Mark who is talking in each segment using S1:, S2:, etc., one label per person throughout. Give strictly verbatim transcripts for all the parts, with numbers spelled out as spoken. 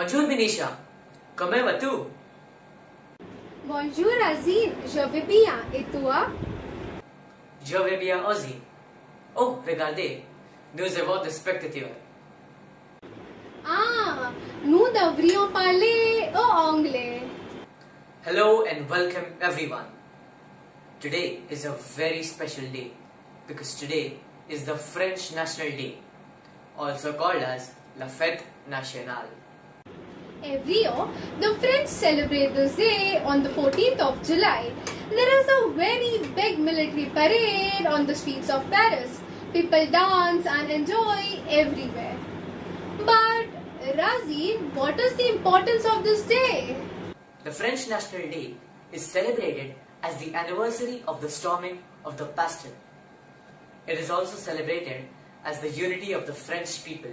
S1: Bonjour Benisha, comment vas-tu?
S2: Bonjour Azine, je vais bien, et toi?
S1: Je vais bien aussi. Oh, regardez, nous avons des spectateurs.
S2: Ah, nous devrions parler au anglais.
S1: Hello and welcome everyone. Today is a very special day because today is the French National Day, also called as La Fête Nationale.
S2: Every year, the French celebrate this day on the fourteenth of July. There is a very big military parade on the streets of Paris. People dance and enjoy everywhere. But, Razi, what is the importance of this day?
S1: The French National Day is celebrated as the anniversary of the storming of the Bastille. It is also celebrated as the unity of the French people.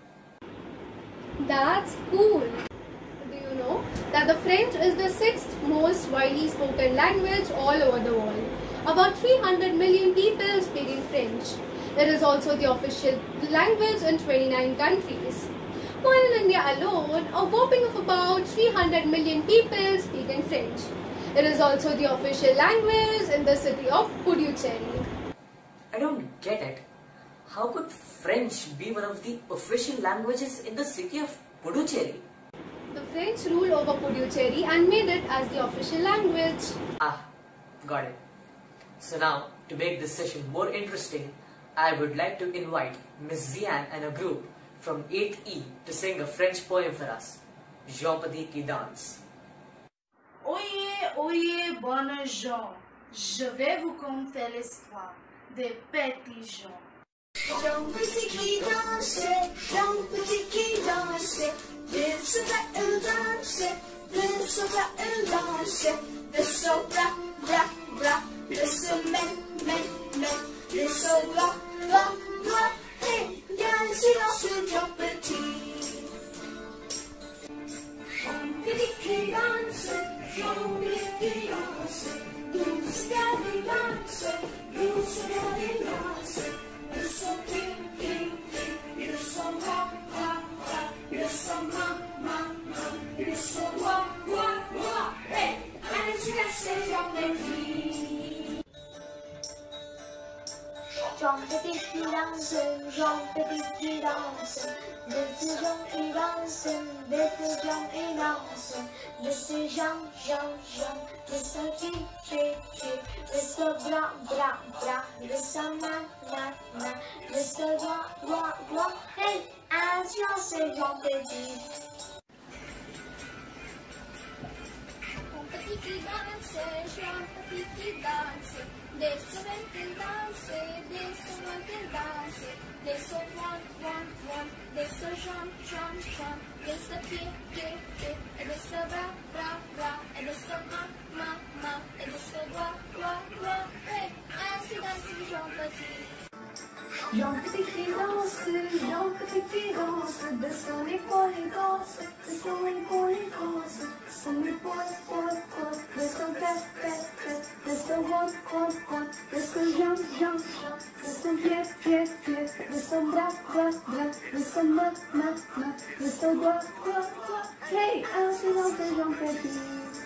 S2: That's cool. Do you know that the French is the sixth most widely spoken language all over the world? About three hundred million people speaking French. It is also the official language in twenty-nine countries. While in India alone, a whopping of about three hundred million people speaking French. It is also the official language in the city of Puducherry.
S1: I don't get it. How could French be one of the official languages in the city of Puducherry?
S2: The French ruled over Puducherry and made it as the official language.
S1: Ah, got it. So now, to make this session more interesting, I would like to invite Miss Zian and a group from eighth E to sing a French poem for us, Jean-Petit qui danse.
S3: Oyez, oyez, bonnes gens, je vais vous conter l'histoire des petits gens.
S4: Jean-Petit qui danse, Jean-Petit qui danse, de ce bras il danse, de ce bras il danse, de son bras, bras, bras, de ce main, main, main, de son doigt, doigt, doigt, et bien silence Jean-Petit. Jean-Petit qui danse, Jean-Petit qui danse, douce garde danse, douce garde danse. You so king, king, king. You so wa, wa, wa. You so ma, ma, ma. You so wa, wa, wa. Hey, and it's just a Jean-Petit. Jean-Petit qui danse, Jean-Petit qui danse. De ce Jean qui danse, de ce Jean qui danse. De ce Jean, Jean, Jean. De ce qui, qui, qui. De ce bras, bras, bras. De ce main, main, main. De ce doigt, doigt, doigt. Hey, attention, c'est Jean-Petit. Jean-Petit qui danse, Jean-Petit qui danse. Des semaines qu'il danse, des semaines qu'il danse. Des sauts, one, one, one. Des sauts, jump, jump, jump. Des sauts, pied, pied, pied. Et des sauts, bras, bras, bras. Et des sauts, ma, ma, ma. Et des sauts, doigt, doigt, doigt. Hey, ainsi danse Jean-Petit. Jean-Petit qui danse, Jean-Petit qui danse, de son épaule il danse, de son épaule il danse, son épaule, épaule, épaule, de son tête, tête, tête, de son rôle, rôle, rôle, de son jambe, jambe, jambe, de son pied, pied, pied, de son bras, bras, bras, de son main, main, main, de son doigt, doigt, doigt. Hey, ainsi danse Jean-Petit.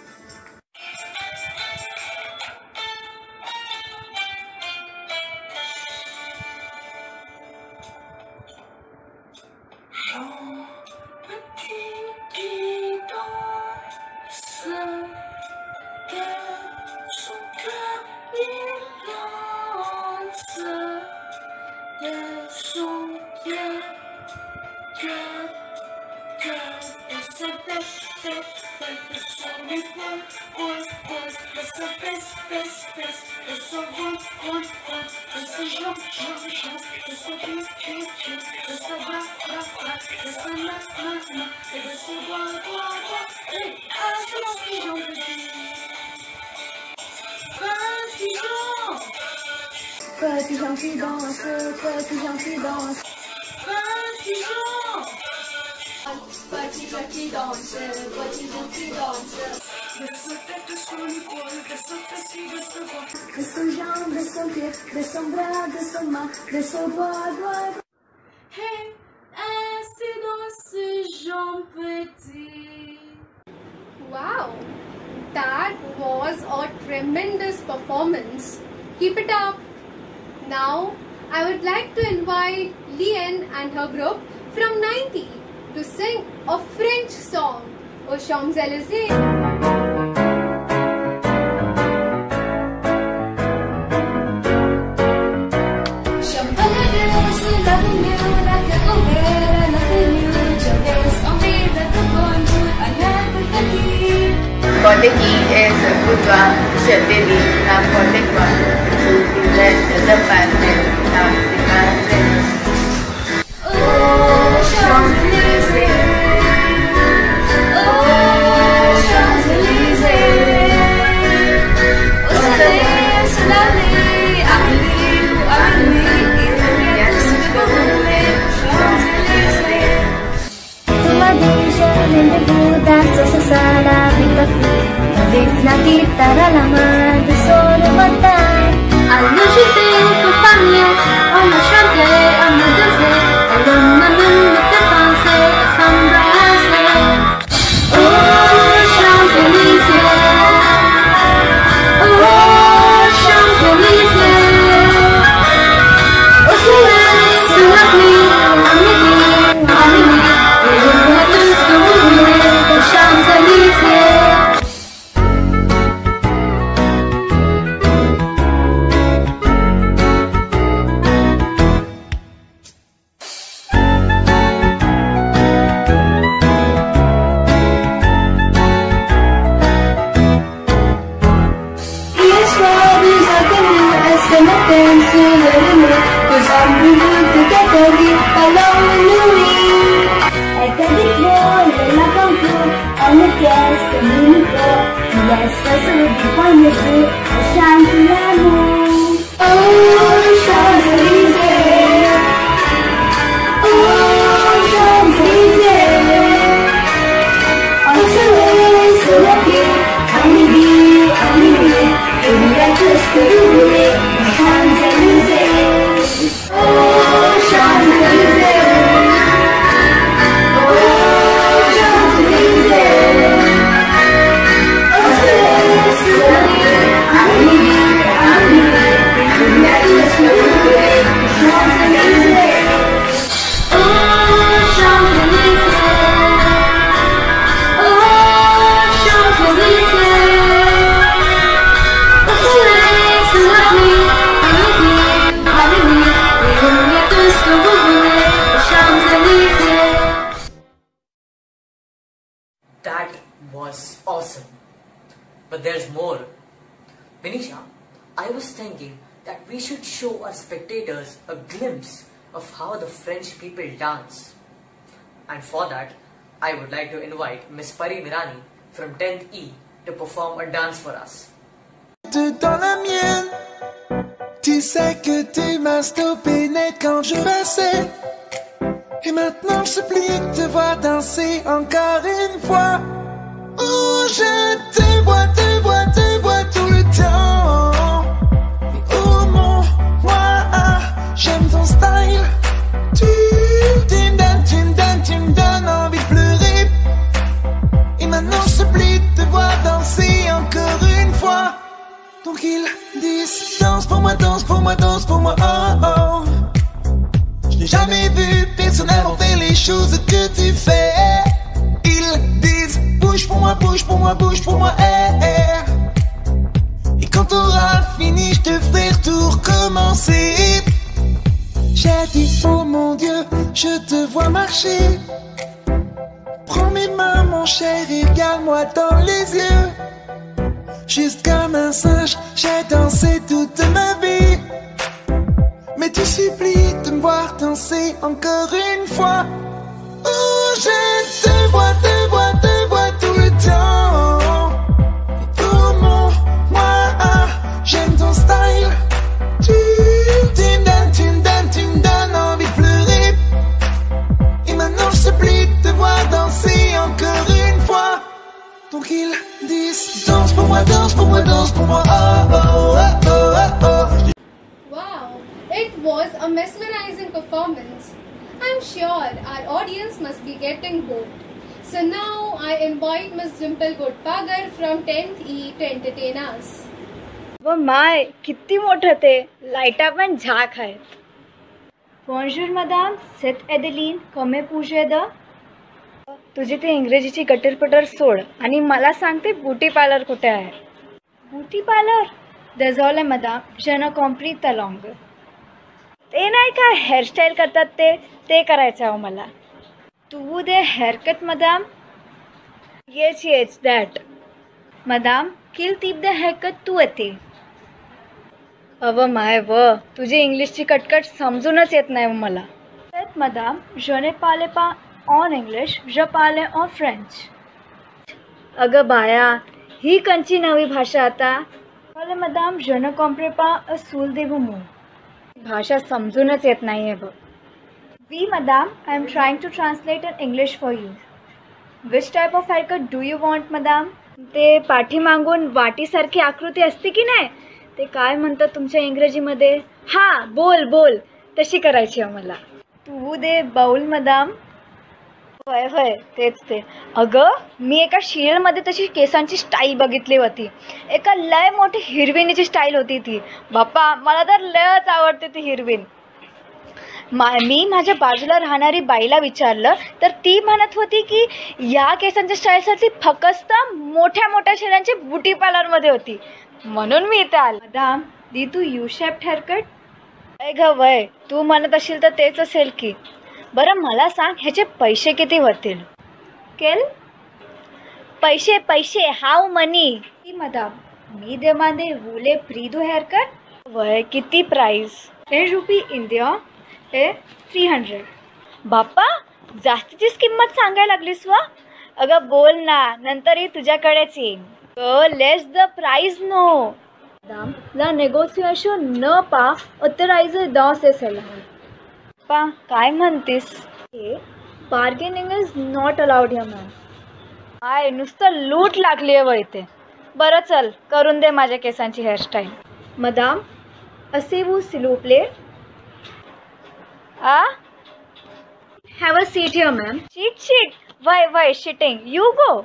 S4: Petit Jean qui danse, petit Jean qui danse. Petit Jean. Petit Jean qui danse, petit Jean qui danse. De ce tête, de son épaule, de son fessier, de son bras. De son jambe, de son pied, de son bras, de son main, de son doigt, doigt. Hey, ainsi danse
S3: ce Jean Petit.
S2: Wow, that was a tremendous performance. Keep it up. Now, I would like to invite Liane and her group from ninety to sing a French song, Aux Champs-Élysées.
S5: N'importe qui est pour toi, je te dis n'importe quoi. Tu restes de parler, n'importe quoi.
S4: Oh, Champs-Élysées. Oh, Champs-Élysées. Au soleil, sous la nuit, Amélie ou Amélie, il y a tout ce que vous voulez, Champs-Élysées.
S6: Nakita laman de solo batay.
S4: Alla j'étais compagnie, on a chanté, on a dansé, et l'on a même dépensé à s'embrasser. Oh, Champs-Élysées. Oh, Champs-Élysées. Au soleil, sous la pluie, à midi, à minuit, et il y a tout ce que vous voulez, aux Champs-Élysées.
S1: That was awesome. But there's more. Vinisha, I was thinking that we should show our spectators a glimpse of how the French people dance. And for that, I would like to invite Miss Pari Mirani from tenth E to perform a dance for us.
S7: Dans la mienne, tu sais que tu m'as stoppé net quand je passais. Et maintenant je supplie de te voir danser encore une fois. Oh, je te vois, te vois, te vois tout le temps. Et oh mon, moi, j'aime ton style. Tu, tu me donnes, tu me donnes, tu me donnes envie de pleurer. Et maintenant je supplie de te voir danser encore une fois. Donc ils disent, danse pour moi, danse pour moi, danse pour moi, oh oh. Je n'ai jamais vu personne inventer les choses que tu fais. Ils disent, bouge pour moi, bouge pour moi, bouge pour moi, eh, eh. Et quand t'auras fini, je te ferai tout recommencer. J'ai dit, oh mon Dieu, je te vois marcher. Prends mes mains, mon cher, et regarde-moi dans les yeux. Juste comme un singe, j'ai dansé toute ma vie. Mais tu supplies de me voir danser encore une fois. Oh, je te vois, te vois, te vois tout le temps. Et oh mon, moi, j'aime ton style. Tu, tu me donnes, tu me donnes, tu me donnes envie de pleurer. Et maintenant je supplie de te voir danser encore une fois. Donc ils disent, danse pour moi, danse pour moi, danse pour moi, oh oh oh oh oh.
S2: Wow, it was a mesmerizing performance. I'm sure our audience must be getting bored. So now I invite Miss Dimple Godpagar from tenth E to entertain us.
S8: व माय किती मोठं ते, लाईटा पण झाक आहेत. Bonjour madam, set एडेलीन, कमे पूजे द. तुझी ते इंग्रजीची गटरपटर सोड आणि मला सांगते ब्युटी पार्लर कुठे आहे. ब्युटी पार्लर देझॉले मदाम, je ne compris ta langue. ते नाही का हेअरस्टाईल करतात ते ते करायचं आहे मला. तू दे हेअरकट मदाम. येस येस दॅट मदाम, किल टीप द हेअरकट तू येते. अव माय व तुझी इंग्लिशची कटकट समजूनच येत नाही मला. मदाम, je ne parle pas en English, je parle en French. अगं बाया, ही कंची नवी भाषा आता. अरे मदाम, je ne comprends pas un soul de vous. भाषा समजूनच येत नाही आहे बघ. वी मदाम, I am trying to translate in English for you. Which type of haircut do you want मदाम? ते पाठीमागून वाटीसारखी आकृती असते की नाही, ते काय म्हणतात तुमच्या इंग्रजीमध्ये? हां, बोल बोल तशी करायची आहे मला. तू दे बाउल मदाम. होय होय तेच ते. अगं मी एका सिरियलमध्ये तशी केसांची स्टाईल बघितली होती. एका लय मोठी हिरविनीची स्टाईल होती ती. बाप्पा, मला तर लयच आवडते ती हिरवीन. मा मी माझ्या बाजूला राहणारी बाईला विचारलं तर ती म्हणत होती की या केसांच्या स्टाईलसाठी फक्त मोठ्या मोठ्या शहरांची ब्युटी पार्लरमध्ये होती, म्हणून मी इथे आले. मदाम, दी तू यू शेप्ड हेअरकट? अय ग वय, तू म्हणत असेल तर तेच असेल की. बरं मला सांग, ह्याचे पैसे किती होतील? केल पैसे पैसे हाऊ मनी? मदाम, मी दे मांदे वुले फ्री दो हेअरकट. वय किती प्राईस? टेन रुपी इंडिया हे थ्री हंड्रेड. बाप्पा, जास्तीचीच किंमत सांगायला लागलीस वा. अगं बोल ना, नंतरही तुझ्याकडेच येईन. Less the price no. मदाम, ला नेगोशिएशन न पा ऑथराइज dans से सलाह. पा काय म्हणतेस? हे बार्गेनिंग इज नॉट अलाउड या मॅम. आय नुसतं लूट लागली आहे व इथे. बरं चल, करून दे माझ्या केसांची हेअरस्टाईल. मदाम, असे वो सिलोप्ले. आ have a seat here ma'am. Sheet sheet why why shitting. You go.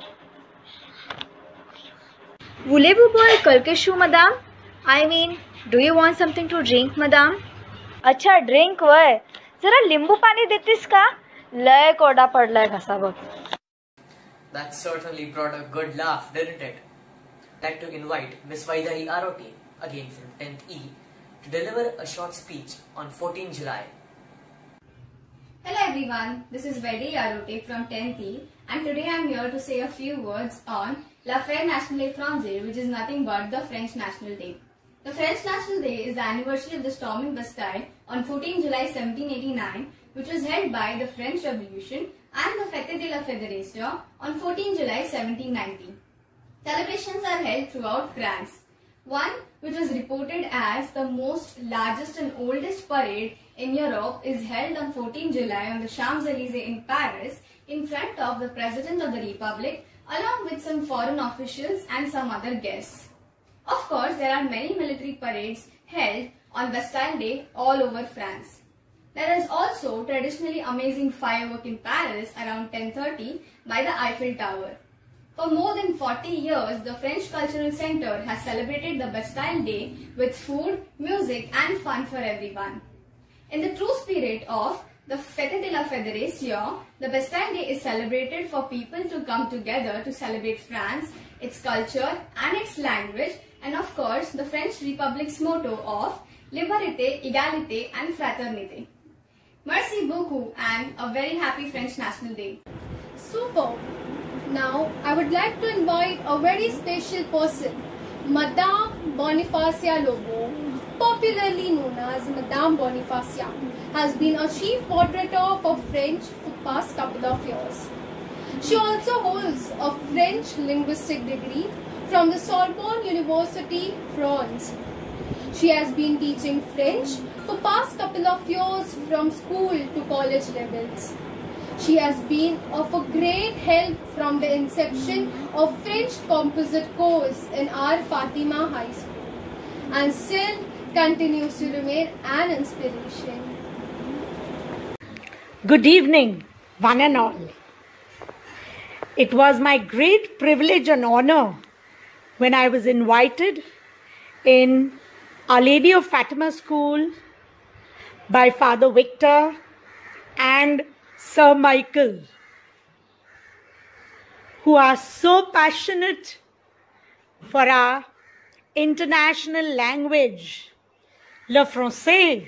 S8: Voulez-vous boire quelque chose, madame? I mean, do you want something to drink, madame? अच्छा ड्रिंक वय. जरा लिंबू पाणी देतीस का? लय कोरडा पडलाय घसा बघ.
S1: That certainly brought a good laugh, didn't it? I'd like to invite Miss Vaidehi Arote, again from tenth E, to deliver a short speech on fourteenth July.
S9: Hello everyone, this is Vaidehi Arote from tenth E, and today I am here to say a few words on La Fête Nationale Française, which is nothing but the French National Day. The French National Day is the anniversary of the storming Bastille on fourteenth July seventeen eighty-nine, which was held by the French Revolution, and the Fête de la Fédération on fourteenth July seventeen ninety. Celebrations are held throughout France. One, which was reported as the most largest and oldest parade in Europe, is held on fourteenth July on the Champs-Élysées in Paris in front of the President of the Republic, along with some foreign officials and some other guests. Of course, there are many military parades held on Bastille Day all over France. There is also traditionally amazing firework in Paris around ten thirty by the Eiffel Tower. For more than forty years, the French Cultural Center has celebrated the Bastille Day with food, music and fun for everyone. In the true spirit of the Fête de la Fédération, the Bastille Day is celebrated for people to come together to celebrate France, its culture and its language, and of course the French Republic's motto of Liberté, Égalité and Fraternité. Merci beaucoup and a very happy French National Day.
S2: Super! Now I would like to invite a very special person, Madame Bonifacia Lobo, popularly known as Madame Bonifacia, has been a chief portraiteur for French for the past couple of years. She also holds a French linguistic degree from the Sorbonne University, France. She has been teaching French for the past couple of years from school to college levels. She has been of a great help from the inception of French composite course in our Fatima High School and still continues to remain an inspiration.
S10: Good evening, one and all. It was my great privilege and honor when I was invited in Our Lady of Fatima School by Father Victor and Sir Michael, who are so passionate for our international language, le français.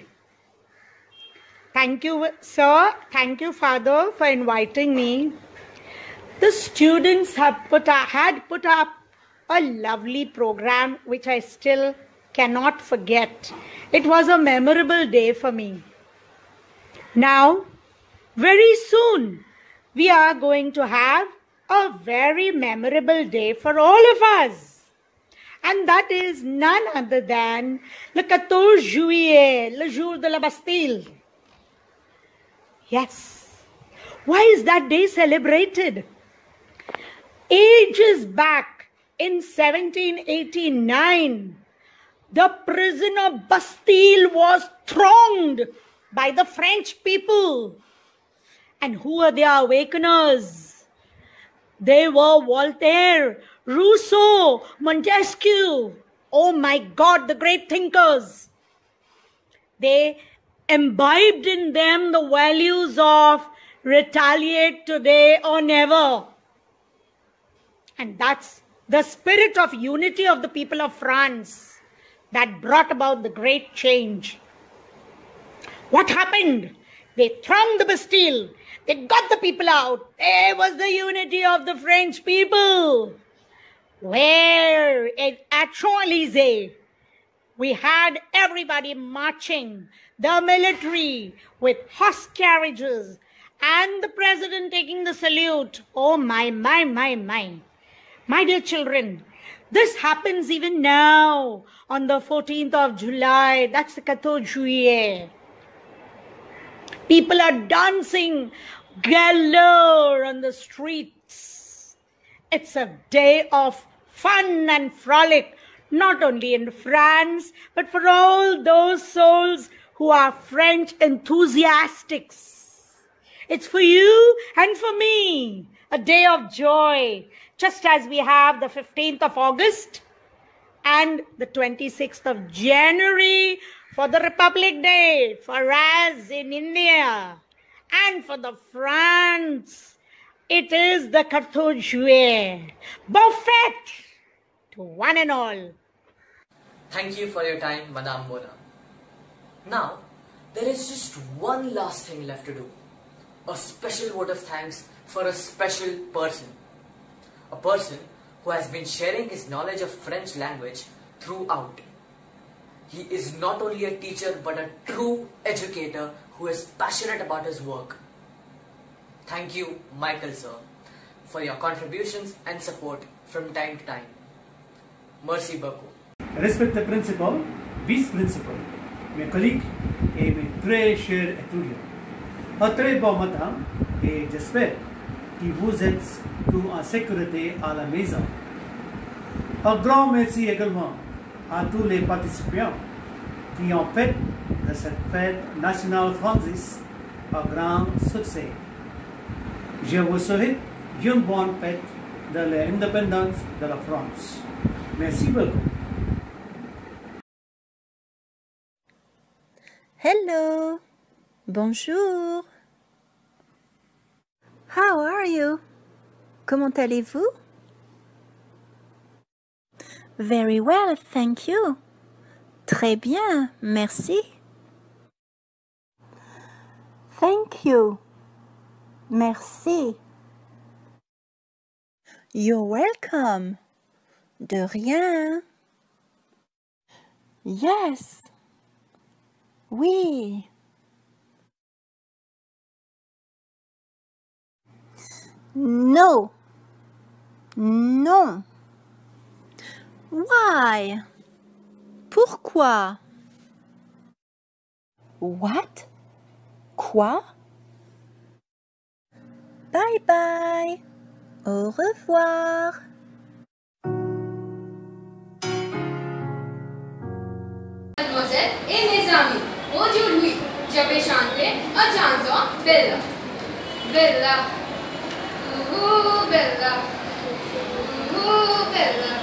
S10: Thank you, sir. Thank you, Father, for inviting me. The students have put up, had put up a lovely program which I still cannot forget. It was a memorable day for me. Now, very soon, we are going to have a very memorable day for all of us. And that is none other than le quatorze juillet, le jour de la Bastille. Yes. Why is that day celebrated? Ages back in seventeen eighty-nine, the prison of Bastille was thronged by the French people. And who are their awakeners? They were Voltaire, Rousseau, Montesquieu. Oh my God, the great thinkers. They imbibed in them the values of retaliate today or never. And that's the spirit of unity of the people of France that brought about the great change. What happened? They thronged the Bastille. They got the people out. There was the unity of the French people. Where at Champs-Élysées, we had everybody marching, the military with horse carriages, and the president taking the salute. Oh my, my, my, my. My dear children, this happens even now on the fourteenth of July. That's the quatorze juillet. People are dancing galore on the streets. It's a day of fun and frolic, not only in France, but for all those souls who are French enthusiastics. It's for you and for me, a day of joy, just as we have the fifteenth of August and the twenty-sixth of January for the Republic Day, for us in India, and for the France, it is the quatorze juillet. Bon fête to one and all.
S1: Thank you for your time, Madame Mona. Now, there is just one last thing left to do. A special vote of thanks for a special person. A person who has been sharing his knowledge of French language throughout. He is not only a teacher but a true educator who is passionate about his work. Thank you, Michael sir, for your contributions and support from time to time. Merci beaucoup.
S11: Respected principal, vice-principal, mes collègues et mes très chers étudiants. Un très bon matin et j'espère que vous êtes tous en sécurité à la maison. Un grand merci également à tous les participants qui ont fait de cette fête nationale française un grand succès. Je vous souhaite une bonne fête de l'indépendance de la France. Merci beaucoup.
S12: Hello. Bonjour. How are you? Comment allez-vous? Very well, thank you. Très bien, merci. Thank you. Merci. You're welcome. De rien. Yes. Oui. No. Non. Why? Pourquoi? What? Quoi? Bye bye. Au revoir.
S2: Mademoiselle et mes amis, aujourd'hui, je vais chanter un chanson Bella, Bella, ooh, Bella, ooh, Bella,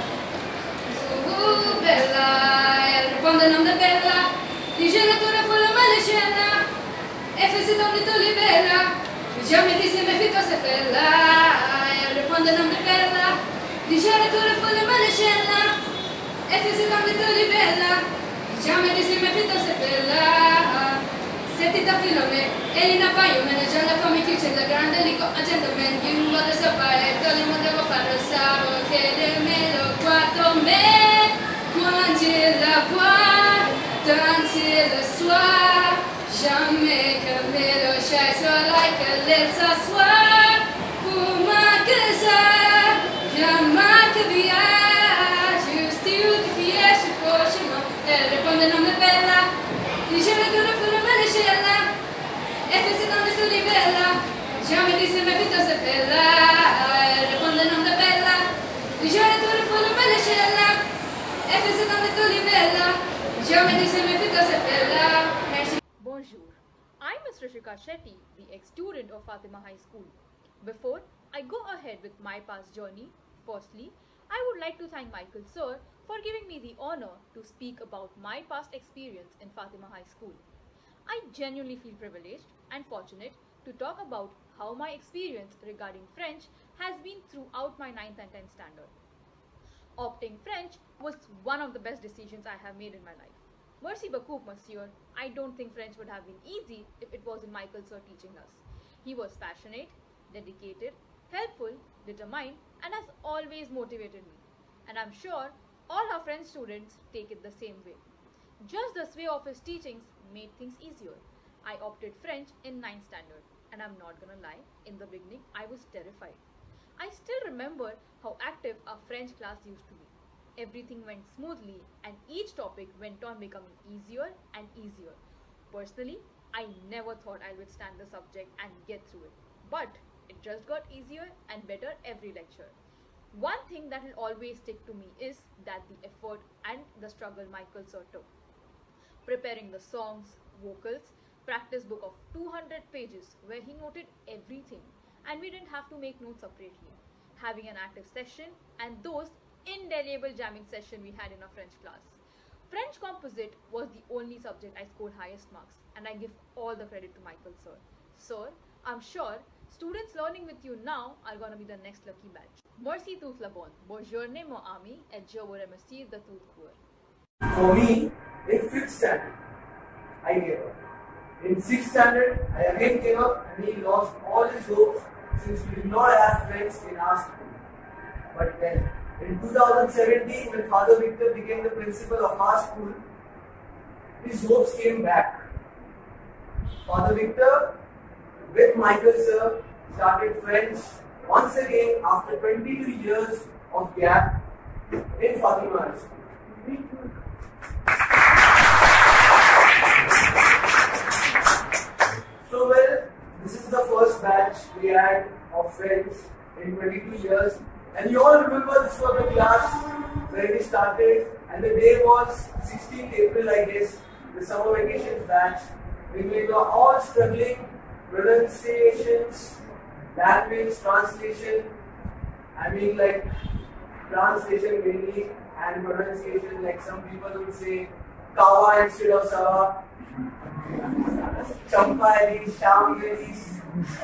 S2: ooh, Bella. Elle répond le nom de Bella, les générateurs pour le maléchena, et faisait dans le tout les Bella. Jamais dit c'est mes filles, c'est Bella. Elle répond le nom de Bella, les générateurs pour le maléchena, et faisait dans le tout les Bella. Jamais dit c'est mes filles, c'est Bella. Sentita Filome, Elina Paio, manager la famille qui c'è la grande lico, a gentleman, you know the sapare, tole mo devo fare savo, che le melo quattro me, manger la voix, danser le soir, jamais que me lo chasse, like a let's s'asseoir, pour ma casa, viens ma via, juste tu ti fiesci, forse no, elle répond non me bella. Diceva tu non fu una malecella e fece tanto tu di bella. Già mi disse me vita se bella e risponde non da bella. Diceva tu non fu una malecella e fece tanto tu di bella. Già mi disse me vita se bella. Merci.
S13: Bonjour. I'm Miss Rishika Shetty, the ex-student of Fatima High School. Before I go ahead with my past journey, firstly, I would like to thank Michael Sir for giving me the honor to speak about my past experience in Fatima High School. I genuinely feel privileged and fortunate to talk about how my experience regarding French has been throughout my ninth and tenth standard. Opting French was one of the best decisions I have made in my life. Merci beaucoup, monsieur. I don't think French would have been easy if it wasn't Michael Sir teaching us. He was passionate, dedicated, helpful, determined, and has always motivated me. And I'm sure all our French students take it the same way. Just the sway of his teachings made things easier. I opted French in ninth standard, and I'm not gonna lie, in the beginning I was terrified. I still remember how active our French class used to be. Everything went smoothly and each topic went on becoming easier and easier. Personally, I never thought I would stand the subject and get through it, but it just got easier and better every lecture. One thing that will always stick to me is that the effort and the struggle Michael Sir took. Preparing the songs, vocals, practice book of two hundred pages where he noted everything and we didn't have to make notes separately. Having an active session and those indelible jamming session we had in our French class. French composite was the only subject I scored highest marks and I give all the credit to Michael Sir. Sir, I'm sure students learning with you now are going to be the next lucky batch. Merci tout le monde. Bonjour mon ami et je vous remercie de tout cœur.
S14: For me, in fifth standard, I gave up. In sixth standard, I again gave up and he lost all his hopes since we did not have friends in our school. But then, in two thousand seventeen, when Father Victor became the principal of our school, his hopes came back. Father Victor, with Michael Sir, started French once again after twenty-two years of gap in Fatima High School. So well, this is the first batch we had of French in twenty-two years. And you all remember this was the class where we started and the day was sixteenth April, I guess, the summer vacations batch. When we were all struggling, pronunciations, language, translation, I mean like translation mainly and pronunciation, like some people would say kawa instead of sawa, champali, shamgelis,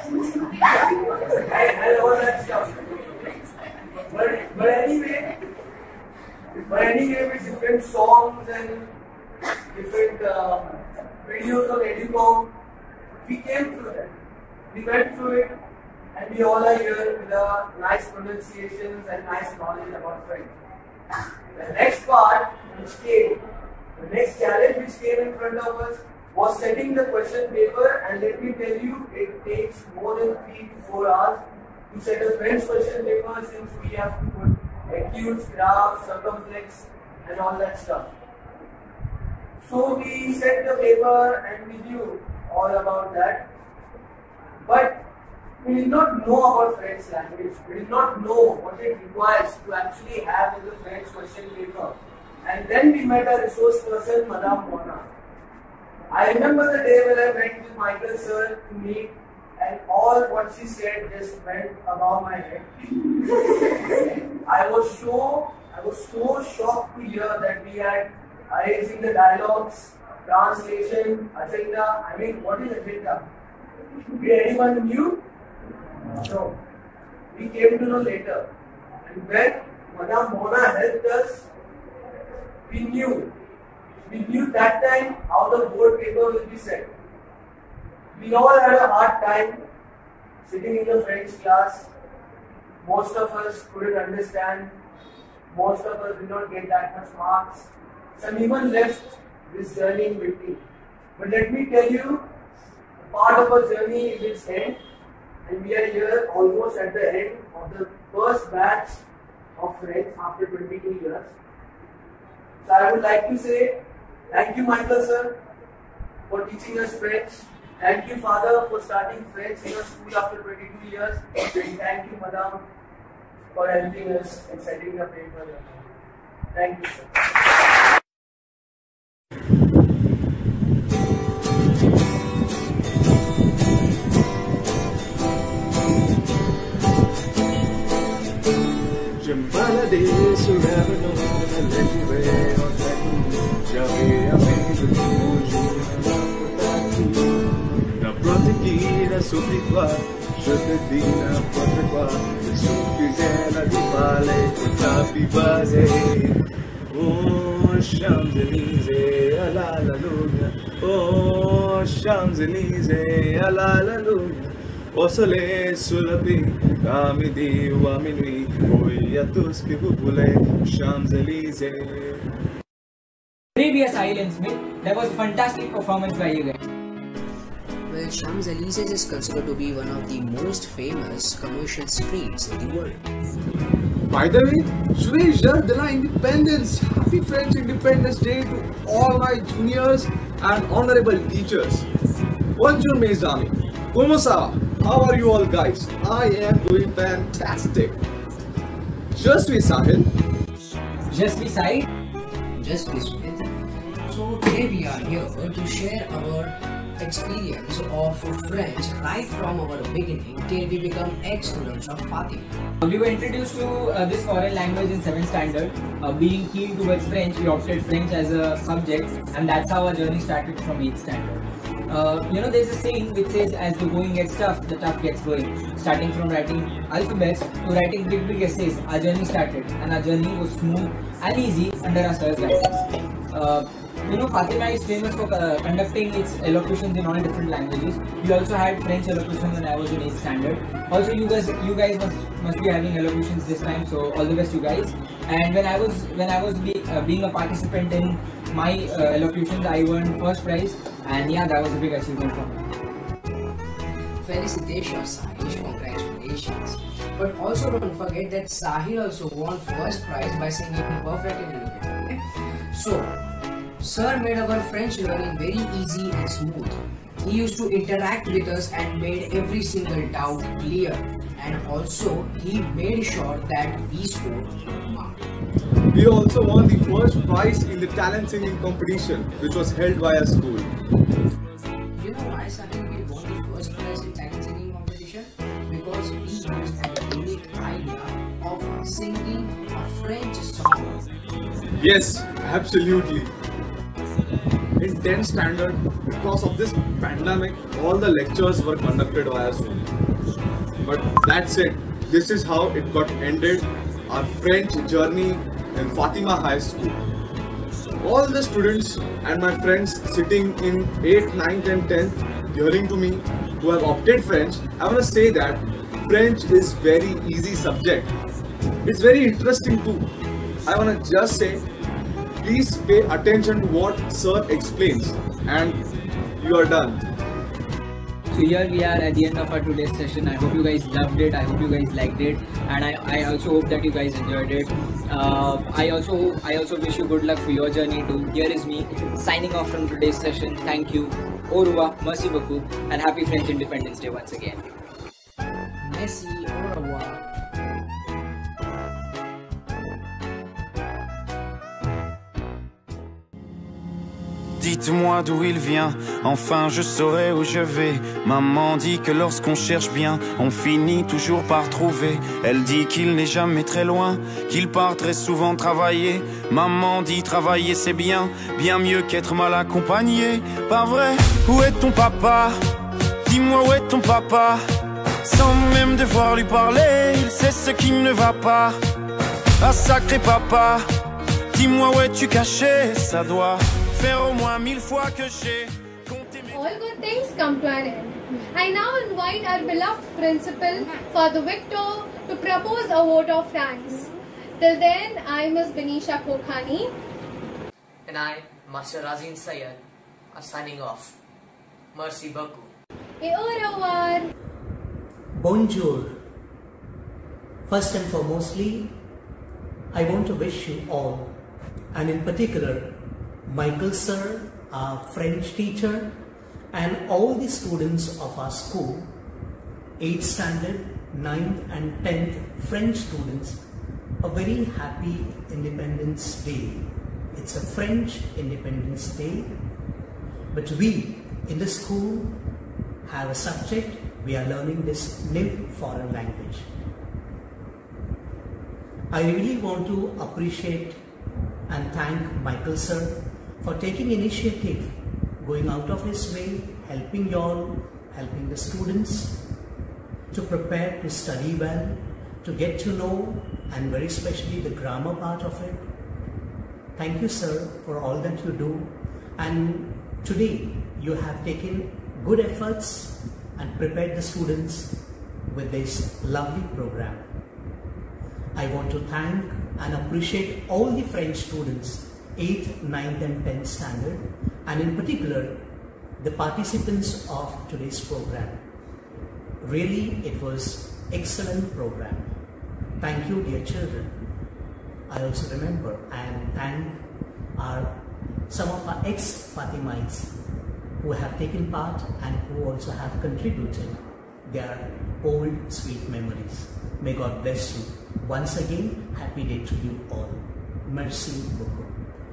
S14: and, and all that stuff. But, but anyway, but anyway with different songs and different uh, videos on Edicom, we came through that. We went through it and we all are here with uh, nice pronunciations and nice knowledge about French. The next part which came, the next challenge which came in front of us was setting the question paper, and let me tell you, it takes more than three to four hours to set a French question paper since we have to put acutes, graphs, circumflex and all that stuff. So we set the paper and we knew all about that. But we did not know about French language. We did not know what it requires to actually have in the French question paper. And then we met a resource person, Madame Mona. I remember the day when I went with Michael Sir to meet and all what she said just went above my head. I was so I was so shocked to hear that we had arranging the dialogues, translation, agenda. I mean, what is agenda? Did anyone knew? No. We came to know later. And when Madame Mona helped us, we knew. We knew that time how the board paper will be set. We all had a hard time sitting in the French class. Most of us couldn't understand. Most of us did not get that much marks. Some even left this journey in between. But let me tell you, part of our journey is its end, and we are here almost at the end of the first batch of French after twenty-two years. So I would like to say thank you, Michael sir, for teaching us French. Thank you, Father, for starting French in our school after twenty-two years. And thank you, Madam, for helping us in setting the paper. Thank you, sir.
S7: Balades you never know the legendary or Javi amigo na proteguida sobre toi, je te dis n'importe quoi, il suffisait la divaler pour t'apprivoiser. Oh Champs-Élysées, à la la lune, oh Champs-Élysées, à la la lune. Au soleil, sous la pluie, à midi ou à minuit, oui à tout ce que vous voulez, Champs-Élysées.
S1: Previous Islands, Smith, that was a fantastic performance by you guys.
S15: Well, Champs-Élysées is considered to be one of the most famous commercial streets in the world.
S16: By the way, Joyeux jour de l'indépendance! Happy French Independence Day to all my juniors and honorable teachers. Bonjour mes amis. Comment ça va? How are you all guys? I am doing fantastic. Je suis Sahil.
S1: Je suis Said.
S15: Je suis Smith. So today we are here to share our experience of French right from our beginning till we become ex-students of Fatima.
S1: We were introduced to uh, this foreign language in seventh standard. Uh, being keen towards French, we opted French as a subject, and that's how our journey started from eighth standard. Uh, you know, there's a saying which says, as the going gets tough, the tough gets going. Starting from writing alphabets to writing big big essays, our journey started, and our journey was smooth and easy under our sir's guidance. Uh, you know, Fatima is famous for uh, conducting its elocutions in all different languages. We also had French elocution when I was in eighth standard. Also, you guys, you guys must, must be having elocutions this time. So all the best, you guys. And when I was when I was be, uh, being a participant in my uh, elocutions, I won first prize, and yeah, that was a big achievement for me.
S15: Felicitations, Sahil. Congratulations. But also don't forget that Sahil also won first prize by singing perfect in English. So, Sir made our French learning very easy and smooth. He used to interact with us and made every single doubt clear. And also, he made sure that we scored marks.
S16: We also won the first prize in the talent singing competition, which was held by our school.
S15: You know why, Sahil, we won the first prize in talent singing competition? Because we used a unique idea of singing a French song.
S16: Yes, absolutely. In tenth standard, because of this pandemic, all the lectures were conducted via Zoom. But that's it. This is how it got ended, our French journey in Fatima High School. All the students and my friends sitting in eighth, ninth and tenth, hearing to me, who have opted French, I want to say that French is very easy subject. It's very interesting too. I want to just say, please pay attention to what Sir explains, and you are done.
S1: So here we are at the end of our today's session. I hope you guys loved it. I hope you guys liked it, and I, I also hope that you guys enjoyed it. Uh, I also I also wish you good luck for your journey too. Here is me signing off from today's session. Thank you. Au revoir, merci beaucoup, and happy French Independence Day once again.
S15: Merci, au revoir.
S17: dites-moi d'où il vient, enfin je saurai où je vais. Maman dit que lorsqu'on cherche bien, on finit toujours par trouver. Elle dit qu'il n'est jamais très loin, qu'il part très souvent travailler. Maman dit travailler c'est bien, bien mieux qu'être mal accompagné. Pas vrai? Où est ton papa? Dis-moi où est ton papa? Sans même devoir lui parler, il sait ce qui ne va pas. Ah sacré papa, dis-moi où es-tu caché? Ça doit faire au moins mille fois que j'ai compté mes...
S2: All good things come to an end. I now invite our beloved principal, Father Victor, to propose a vote of thanks. Till then, I, Miss Benisha Kokhani,
S1: and I, Master Razin Sayed, are signing off. Merci beaucoup.
S2: Et au revoir.
S18: Bonjour. First and foremostly, I want to wish you all, and in particular, Michael sir, our French teacher, and all the students of our school, eighth standard, ninth and tenth French students, a very happy Independence Day. It's a French Independence Day, but we in the school have a subject. We are learning this new foreign language. I really want to appreciate and thank Michael sir for taking initiative, going out of his way, helping y'all, helping the students to prepare to study well, to get to know, and very especially the grammar part of it. Thank you sir for all that you do, and today you have taken good efforts and prepared the students with this lovely program. I want to thank and appreciate all the French students, eighth, ninth and tenth standard, and in particular the participants of today's program. Really, it was excellent program. Thank you, dear children. I also remember and thank our some of our ex-Fatimites who have taken part and who also have contributed their old sweet memories. May God bless you. Once again, happy day to you all. Merci beaucoup.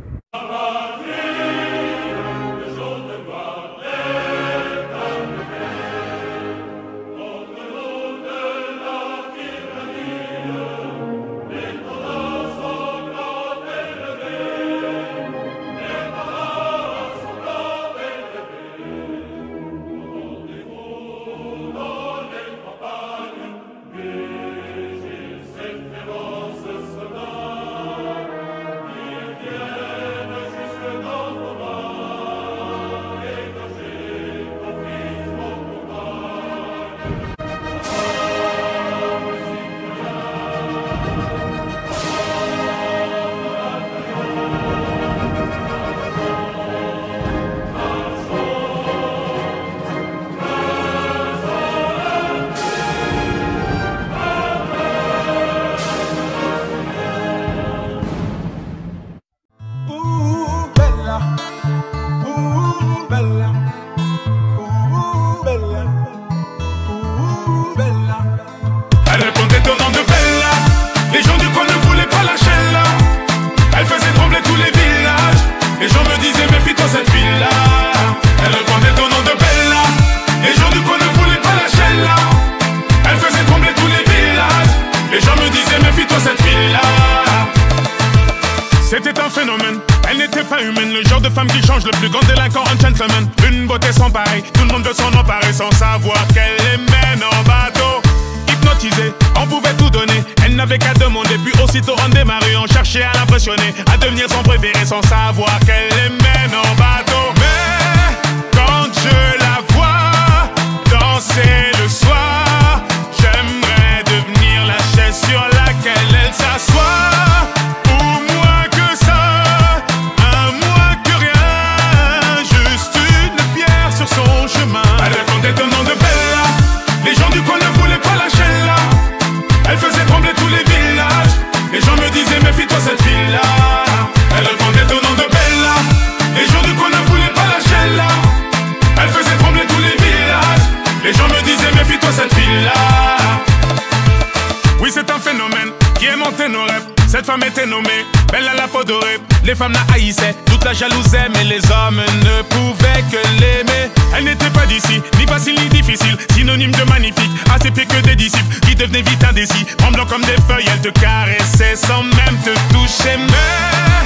S19: C'était un phénomène, elle n'était pas humaine. Le genre de femme qui change le plus grand délinquant en gentleman. Une beauté sans pareil, tout le monde veut s'en emparer sans savoir qu'elle les mène en bateau. Hypnotisée, on pouvait tout donner. Elle n'avait qu'à demander, puis aussitôt on démarrait. On cherchait à l'impressionner, à devenir son préféré sans savoir qu'elle les mène en bateau. Mais quand je la vois danser le soir, j'aimerais devenir la chaise sur laquelle elle s'assoit. Elle répondait au nom de Bella. Les gens du coin ne voulaient pas lâcher là. Elle faisait trembler tous les villages. Les gens me disaient méfie-toi cette fille-là. Elle répondait au nom de Bella. Les gens du coin ne voulaient pas lâcher là. Elle faisait trembler tous les villages. Les gens me disaient méfie-toi cette fille-là. Oui, c'est un phénomène qui aimantait nos rêves. Cette femme était nommée, belle à la peau dorée. Les femmes la haïssaient, toute la jalousaient, mais les hommes ne pouvaient que l'aimer. Elle n'était pas d'ici, ni facile ni difficile, synonyme de magnifique, à ses pieds que des disciples qui devenaient vite indécis. Tremblant comme des feuilles, elle te caressait sans même te toucher. Mais